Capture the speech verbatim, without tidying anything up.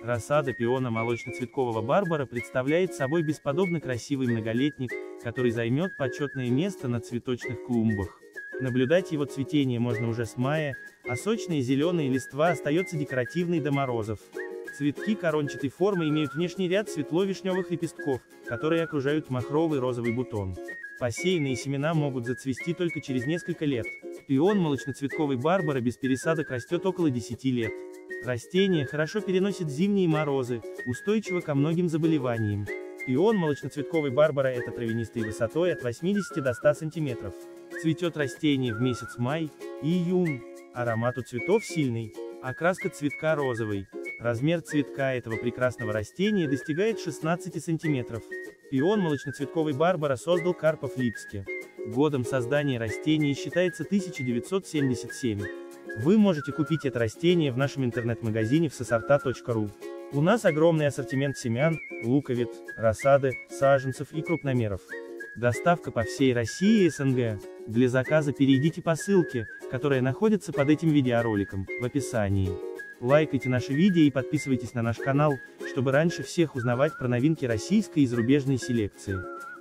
Рассада пиона молочноцветкового барбара представляет собой бесподобно красивый многолетник, который займет почетное место на цветочных клумбах. Наблюдать его цветение можно уже с мая, а сочные зеленые листва остается декоративной до морозов. Цветки корончатой формы имеют внешний ряд светло-вишневых лепестков, которые окружают махровый розовый бутон. Посеянные семена могут зацвести только через несколько лет. Пион молочноцветковый барбара без пересадок растет около десяти лет. Растение хорошо переносит зимние морозы, устойчиво ко многим заболеваниям. Пион молочноцветковый барбара — это травянистой высотой от восьмидесяти до ста сантиметров. Цветет растение в месяц май и июнь. Аромат у цветов сильный. Окраска цветка розовый. Размер цветка этого прекрасного растения достигает шестнадцати сантиметров. Пион молочноцветковый барбара создал Карпов Липски. Годом создания растения считается тысяча девятьсот семьдесят седьмой. Вы можете купить это растение в нашем интернет-магазине всесорта точка ру. У нас огромный ассортимент семян, луковиц, рассады, саженцев и крупномеров. Доставка по всей России и СНГ. Для заказа перейдите по ссылке, которая находится под этим видеороликом, в описании. Лайкайте наши видео и подписывайтесь на наш канал, чтобы раньше всех узнавать про новинки российской и зарубежной селекции.